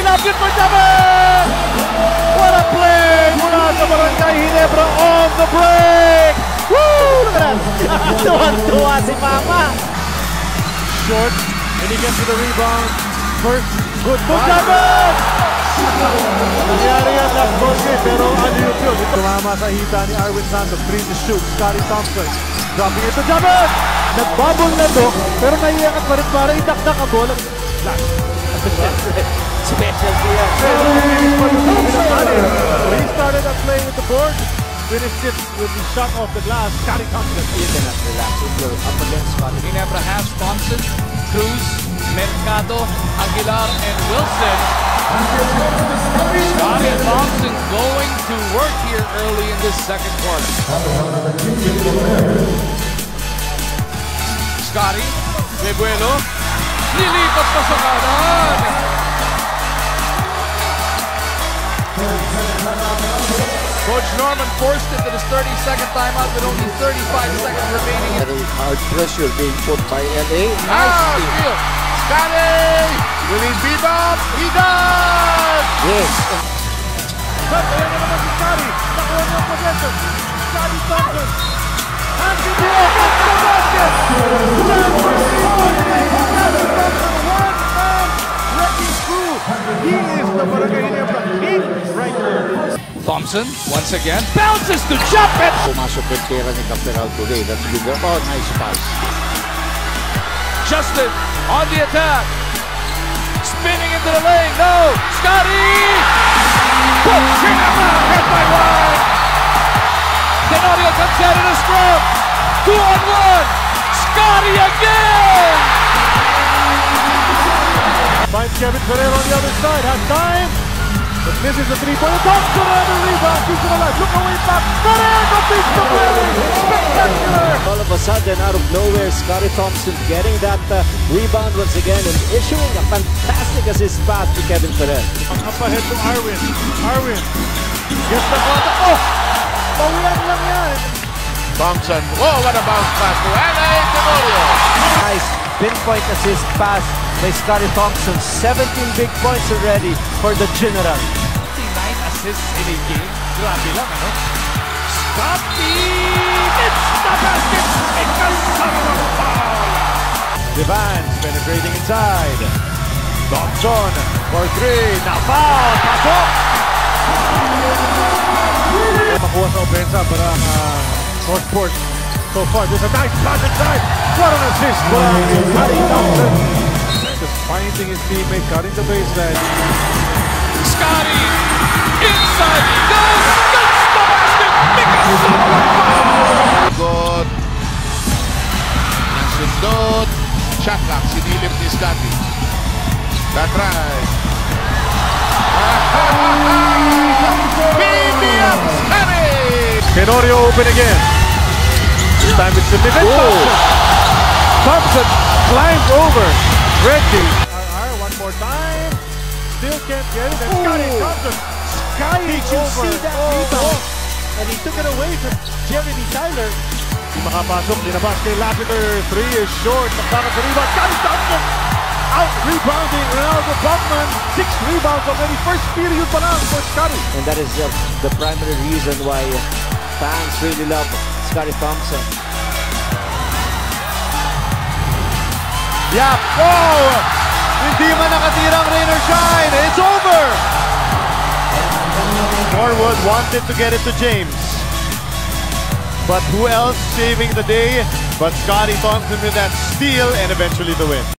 Lapit for Javan! What a play mula sa Barangay Ginebra on the break! Woo! Look at that! Tuwan-tuwa si Mama! Short, and he gets to the rebound. First, good for Javan! Nangyari yan last ball game, pero alley-oop yun. Tumama sa hita ni Arwin Santos. 3 to shoot. Scottie Thompson dropping it to Javan! Nagbubble na to, pero naiiyakat pa rin para idakdak ang bola. Special siya. He started that play with the board, finished it with the shot off the glass. Scottie Thompson. You cannot relax if you're up against Scottie. Ginebra has Thompson, Cruz, Mercado, Aguilar, and Wilson. Scottie Thompson going to work here early in this second quarter. Scottie, Rebuelo, nilipat pa sa kanan. Coach Norman forced it to his 32nd timeout with only 35 seconds remaining. Very hard pressure being put by LA. Nice steal. Scottie! Will he beat up? He does! Yes. Ayan na naman si Scottie. Nakuha niya ang possession. Scottie Thompson. And he gets the basket! One-man wrecking crew. He is the Barangay Ginebra king right now. Thompson, once again, bounces to jump it! Pumasok yung pera ni Caperal today. That's good. Oh, nice pass. Justin on the attack. Spinning into the lane. No! Scottie! Puts it out! Hit by one! Tenorio comes out in a scrum. 2-on-1! Scottie again! Finds Kevin Ferrer on the other side. Has time. But misses the three-pointer. Thompson on the rebound. Keeps it alive. Look away back. Ferrer completes the play. Spectacular. All of a sudden, out of nowhere, Scottie Thompson getting that rebound once again and issuing a fantastic assist pass to Kevin Ferrer. Up ahead to Arwin. Arwin gets the ball. Oh! Pawian lang yan. Thompson. Oh, what a bounce pass to L.A. Tenorio. Nice pinpoint assist pass by Scottie Thompson. 17 big points already for the General. 9 assists in a game. Grabe lang, ano? Scottie! It's the basket! Because of the foul! Devans penetrating inside. Thompson for 3. Now foul. Pasok! Makuha sa opensa para Northport. So far, there's a nice pass inside. What an assist by Scottie Thompson. Just finding his teammate, cutting the baseline. Scottie! Inside he goes! Gets the basket! Because of the foul! Good. Nasundot. Shot clock. Sinilip ni Scottie. Tatry. Baby up Scottie! Tenorio open again. This time it's the defense. Thompson climbs over. Reggie. One more time. Still can't get it. And Scottie Thompson skying over. See that rebound? And he took it away from Jeremy Tyler. Di makapasok. Dinabas kay Lassiter. 3 is short. Magkakad sa rebound. Scottie Thompson out rebounding Ronaldo Buckman. 6 rebounds already. First period pa lang for Scottie. And that is the primary reason why fans really love Scottie Thompson. Yap! Wow! Hindi man nakatirang rain or shine. It's over! Norwood wanted to get it to James. But who else saving the day but Scottie Thompson with that steal and eventually the win.